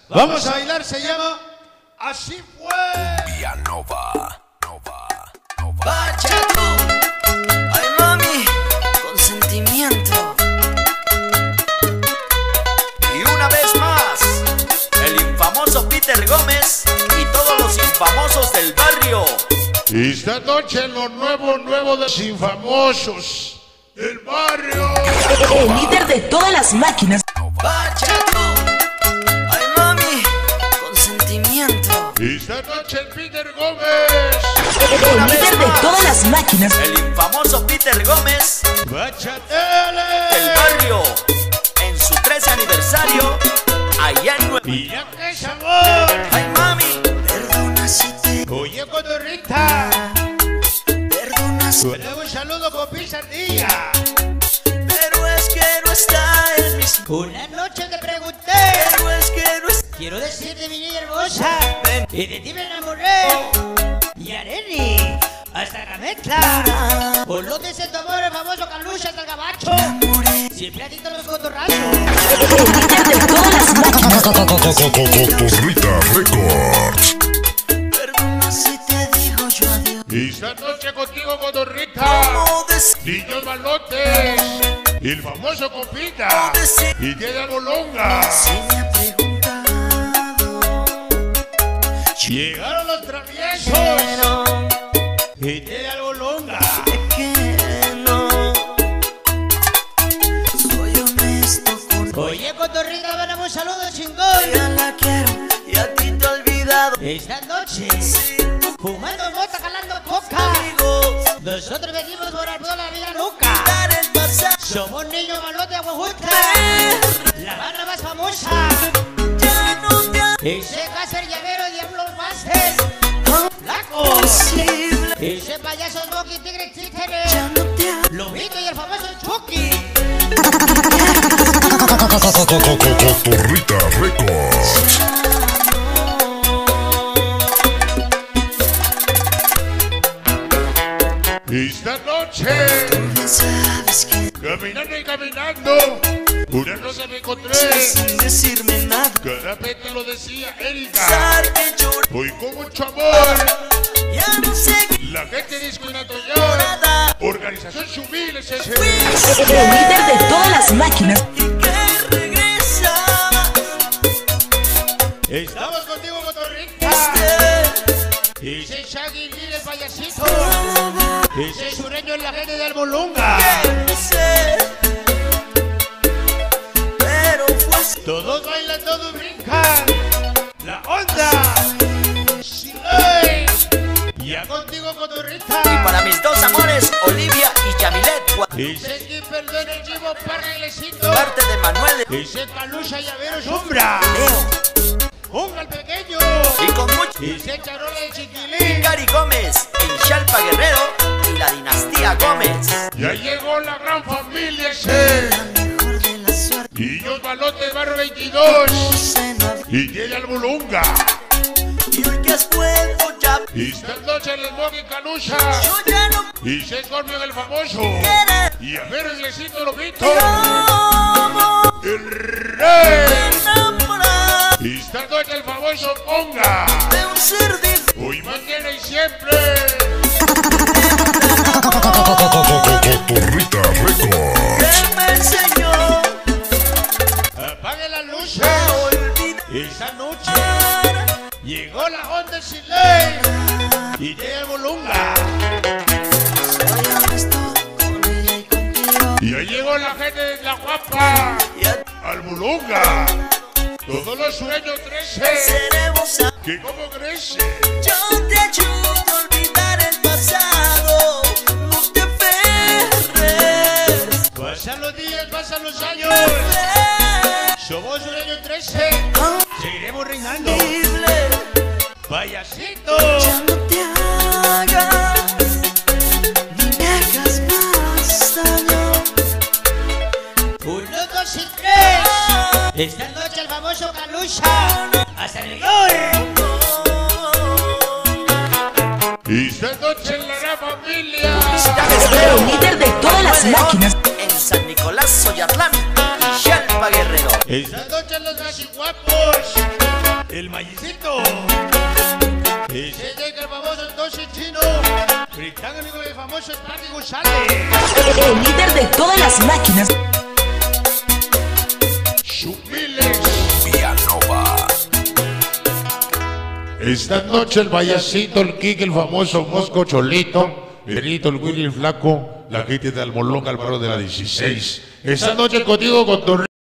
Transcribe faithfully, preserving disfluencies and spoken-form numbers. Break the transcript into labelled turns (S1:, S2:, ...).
S1: Vamos a bailar, se llama Así Fue.
S2: Villanova, Nova, Nova.
S3: Vaya tú, ay mami, con sentimiento. Y una vez más, el infamoso Peter Gómez y todos los infamosos del barrio.
S1: Y esta noche lo nuevo, nuevo de los infamosos del barrio.
S4: El líder de todas las máquinas.
S3: Vaya tú, ay mami, con sentimiento.
S1: Y esta noche el Peter Gómez.
S4: El líder de todas las máquinas.
S3: El infamoso Peter Gómez
S1: Bachatele
S3: del barrio, en su trece aniversario, allá en Nueva.
S1: Y ya que sabor.
S3: Ay mami, perdona si te.
S1: Oye, cotorrita.
S3: Perdona si.
S1: Le doy un saludo con pizardilla.
S3: Pero es que no está en mis.
S5: Una noche te pregunté,
S3: Pero es que no está.
S5: quiero decirte mi niña hermosa, y de ti me enamoré. Y Areni, hasta la mezcla. Por lo que se tomó el famoso Calucha del Gabacho. Siempre adicto a los cotorrazos.
S4: El líder de todas las máquinas.
S2: Cotorrita Records.
S3: Perdona si te digo yo adiós.
S1: Y esta noche contigo, cotorrita.
S3: ¿Cómo decir?
S1: Niños malotes. Y el famoso compita. Y queda bolonga.
S3: Si me ha preguntado.
S1: Llegaron los traviesos. Y queda bolonga.
S3: Que no soy honesto con.
S5: Oye, cotorrita, mandame un saludo chingón.
S3: Ya la quiero y a ti te he olvidado.
S5: Esta noche,
S3: Sin tus
S5: fumando mota, calando coca.
S3: amigos,
S5: Nosotros venimos por el pueblo de la vida nunca.
S3: dar el pasado.
S5: Somos niños malotes de Aguajutra. La barra más famosa.
S3: Ya no te ha
S5: Ese Cácer Llavero, Diablo Master. Flaco.
S3: posible.
S5: Ese payaso Smokey Tigre Títere.
S3: Ya no te ha
S5: Lobito y el famoso Chucky.
S2: Cotorrita Records.
S1: Esta noche,
S3: Ya sabes que
S1: caminando y caminando, una cosa me encontré.
S3: sin decirme nada.
S1: Cada vez te lo decía Erika.
S3: Pensar que yo
S1: Hoy con mucho amor,
S3: ya no sé
S1: la gente discriminando yo.
S3: nada.
S1: Organización Civil es ese.
S4: El líder de todas las máquinas.
S3: Y que regresaba.
S1: Estamos contigo, cotorrita. Ese Shaggy Lee, el payasito. Ese sureño es la gente del Bolunga.
S3: No sé, pero fue así.
S1: Todos bailan, todos brincan. La onda. Siley. Ya contigo, cotorrita.
S3: Y para mis dos amores, Olivia y Yamilet,
S1: Ese Skipper del el Chivo Parrelecito.
S3: parte de Manuel
S1: Ese Calucha Llavero Sombra.
S3: Leo
S1: Ponga el pequeño.
S3: y con mucho
S1: Ese Charola de Chiquilín.
S3: Cari Gómez, en Chalpa Guerrero y la dinastía Gómez.
S1: Ya llegó la gran familia ese.
S3: Mejor de la suerte,
S1: Y yo Balotes Barrio veintidós.
S3: se no había-
S1: Y llega el Bulunga.
S3: y hoy que has vuelto ya,
S1: Y esta noche el Smokey Calucha.
S3: yo ya no
S1: Y se Scorpio el famoso.
S3: quiero
S1: Y a ver el Ilecito Lobito.
S3: como
S1: El rey.
S3: enamorar
S1: Y esta noche el famoso Ponga.
S3: de un ser difícil.
S1: Hoy mañana y siempre.
S2: Cotorrita Records.
S3: Él me enseñó
S1: Apague las luces.
S3: a olvidar.
S1: Esa noche llegó la onda sin ley. Y llega el Bulunga.
S3: Soy honesto con ella y contigo.
S1: Y ahí llegó la gente de la guapa.
S3: Y a
S1: Al Bulunga. Todos los sueños trece.
S3: seremos a-
S1: Que como crece.
S3: Yo te ayudo a olvidar el pasado. No te aferres.
S1: Pasan los días, pasan los años. Somos sureños trece. Seguiremos reinando.
S3: Horrible.
S1: Payasito.
S3: Ya no te hagas ni me hagas más daño.
S5: Uno, dos y tres. Esta noche el famoso Calucha. Hasta el gol.
S1: Y esta noche en la gran familia.
S4: El líder de todas las máquinas.
S3: En San Nicolás, Soyatlán y Chalpa Guerrero.
S1: Esta noche los guapos. el Mayicito. Y se llega el famoso entonces chino. Gritando con el famoso Sparky González.
S4: El líder de todas las máquinas.
S1: Chupiles.
S2: Villanova.
S1: Esta noche el Payasito, el Kike, el famoso Mosco Cholito, Benito, el Willy, el Flaco, la gente de Almolonga, el barrio de la dieciséis. Esta noche contigo con tu